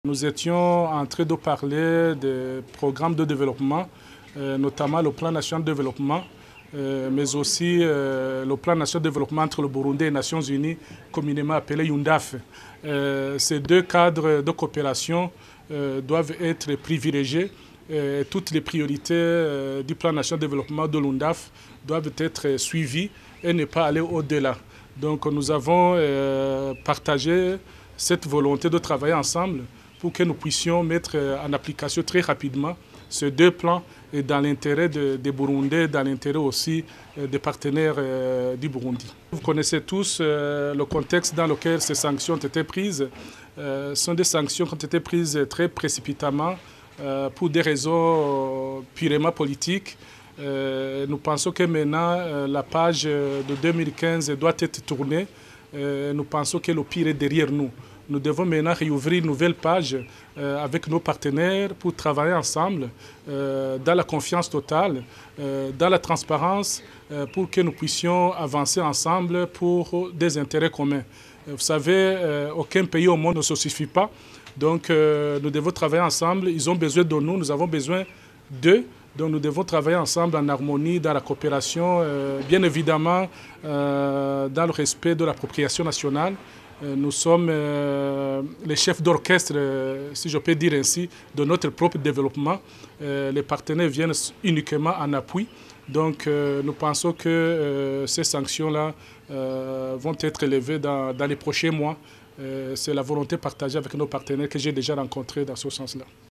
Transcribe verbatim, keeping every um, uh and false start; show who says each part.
Speaker 1: Nous étions en train de parler des programmes de développement, euh, notamment le plan national de développement, euh, mais aussi euh, le plan national de développement entre le Burundi et les Nations Unies, communément appelé UNDAF. Euh, ces deux cadres de coopération euh, doivent être privilégiés. Euh, toutes les priorités euh, du plan national de développement de l'UNDAF doivent être suivies et ne pas aller au-delà. Donc nous avons euh, partagé cette volonté de travailler ensemble pour que nous puissions mettre en application très rapidement ces deux plans et dans l'intérêt des de Burundais, dans l'intérêt aussi des partenaires euh, du Burundi. Vous connaissez tous euh, le contexte dans lequel ces sanctions ont été prises. Euh, ce sont des sanctions qui ont été prises très précipitamment euh, pour des raisons purement politiques. Euh, nous pensons que maintenant euh, la page de deux mille quinze doit être tournée. Euh, nous pensons que le pire est derrière nous. Nous devons maintenant réouvrir une nouvelle page euh, avec nos partenaires pour travailler ensemble euh, dans la confiance totale, euh, dans la transparence, euh, pour que nous puissions avancer ensemble pour des intérêts communs. Vous savez, euh, aucun pays au monde ne se suffit pas, donc euh, nous devons travailler ensemble. Ils ont besoin de nous, nous avons besoin d'eux. Donc nous devons travailler ensemble en harmonie, dans la coopération, euh, bien évidemment euh, dans le respect de l'appropriation nationale. Nous sommes euh, les chefs d'orchestre, euh, si je peux dire ainsi, de notre propre développement. Euh, les partenaires viennent uniquement en appui. Donc euh, nous pensons que euh, ces sanctions-là euh, vont être élevées dans, dans les prochains mois. Euh, C'est la volonté partagée avec nos partenaires que j'ai déjà rencontrés dans ce sens-là.